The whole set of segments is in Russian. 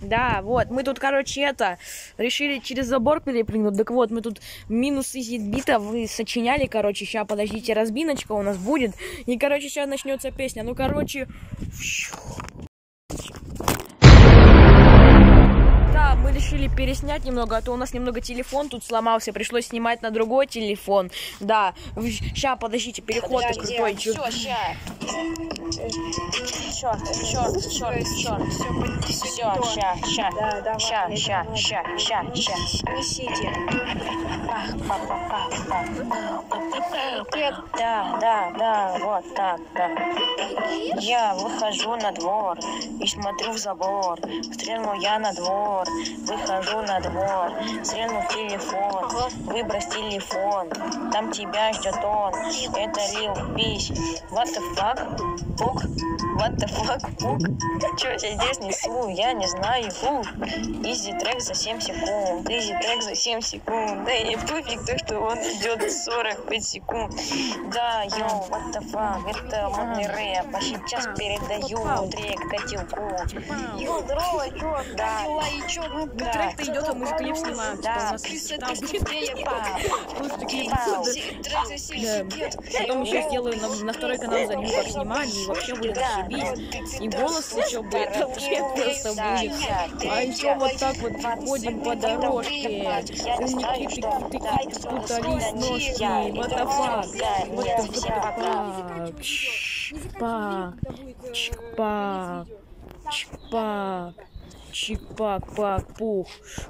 Да, вот, мы тут, короче, решили через забор перепрыгнуть. Так вот, мы тут минус изидбита вы сочиняли, короче, сейчас, подождите, разбиночка у нас будет. И, короче, сейчас начнется песня. Ну, короче... Да, мы решили переснять немного, а то у нас немного телефон тут сломался, пришлось снимать на другой телефон. Да, сейчас, подождите, переход крутой. Все, ща. Черт. Ща. Несите. Да, вот так, да. Я выхожу на двор и смотрю в забор. Стрельну я на двор, выхожу на двор, стрельну в телефон, выбрось телефон, там тебя ждет он. Это Lil Peach. What the fuck? Пук? What the fuck? Пук? Чё я здесь несу? Я не знаю. Изи трек за 7 секунд. Изи трек за 7 секунд. Да и пофиг то, что он идет 45 секунд. Да, йоу, what the fuck? Это модный рэп. А сейчас передаю трек котелку. Йоу, здорово, чё? Да. И чё? Ну, трек-то идет, а мы же клип снимаем. Да. Потом еще сделаю на второй канал за ним как снимали, и вообще будет зашибись. И голос еще будет, вообще просто будет. А еще вот так вот ходим по дорожке. Умники спутались ножки. Вот the fuck. Вот the fuck. Чпак. Чпак. Чпак. Чик-пак-пак-пух.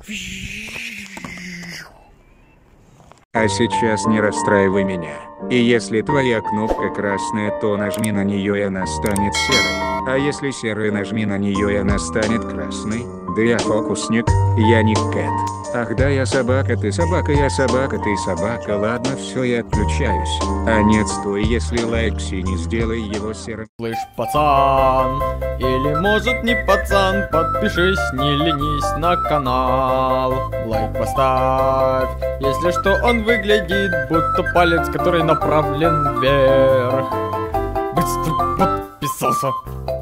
А сейчас не расстраивай меня. И если твоя кнопка красная, то нажми на нее и она станет серой. А если серая, нажми на нее и она станет красной. Да я фокусник, я не Кэт. Ах да, я собака, ты собака, я собака, ты собака. Ладно, все, я отключаюсь. А нет, стой, если лайк синий, сделай его серым. Слышь, пацан, или может не пацан, подпишись, не ленись на канал. Лайк поставь, если что, он выглядит будто палец, который направлен вверх. Быстро подписался.